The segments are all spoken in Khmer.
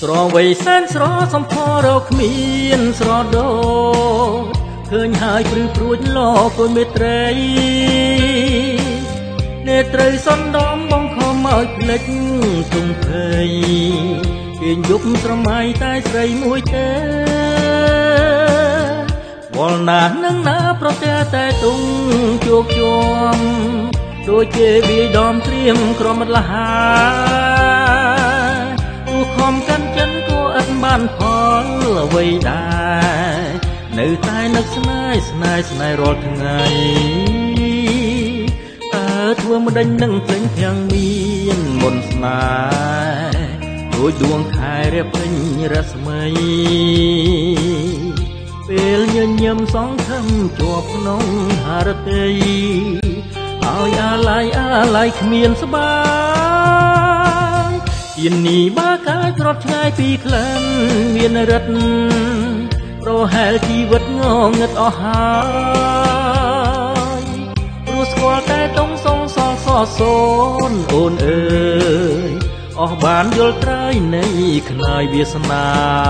ស្រវៃសែនស្រសំផរកគ្មានស្រដោឃើញហើយព្រឺព្រួចលកូនមេត្រីអ្នកត្រូវសន្តំបងខំឲ្យភ្លេចទុំភ័យគេយប់ស្រមៃតែស្រីមួយទេវល់ណាស់នឹងណាប្រទះតែទុំជោគជွំដូចគេវាយដំត្រៀមក្រមិតលហាខំកាន់ចិនក៏ឥតបានផលអ្វីដែរនៅតែនឹកស្នេហ៍ស្នេហ៍ស្នេហ៍រាល់ថ្ងៃតើធ្វើមិនដេញនឹងភ្លេងទាំងមានមុនស្នេហ៍ដូចដួងខែរៀបពេញរស្មីពេលញញឹមសងខំជាប់ក្នុងហារតីឲ្យអាឡ័យគ្មានស្បាយជានីបាកាយច្រត់ឆ្ងាយពីក្លិនមានរិទ្ធប្រហែលជីវិតងងឹតអស់ហើយព្រោះស្គាល់តែតុងសងសងសសូនអូនអើយអស់បានយល់ត្រើយនៃខ្នើយវាសនា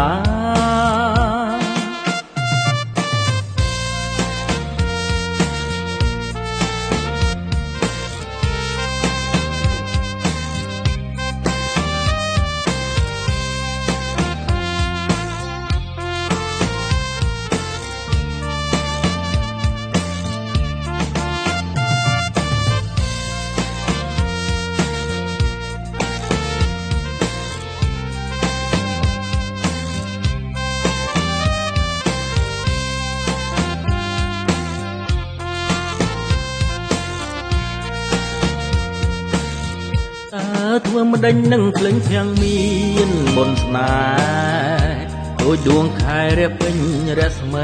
ធ្វើមិនដេញនឹងភ្លេងទាំងមានមុនស្នេហ៍ដូចដួងខែរៀបពេញរស្មី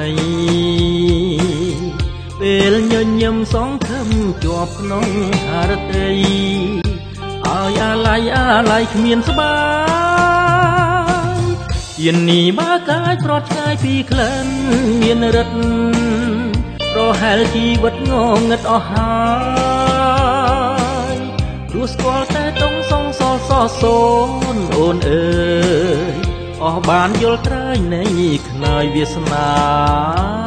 ពេលញញឹមសងខំជាប់ក្នុងហារតីឲ្យអាឡ័យគ្មានស្បាយជានីបាកាយប្រត់ឆ្ងាយពីក្លិនមានរិទ្ធប្រហែលជីវិតងងឹតអស់ហើយព្រោះស្គាល់តែតុងសងសសូនអូនអើយអស់បានយល់ត្រើយនៃខ្នើយវាសនា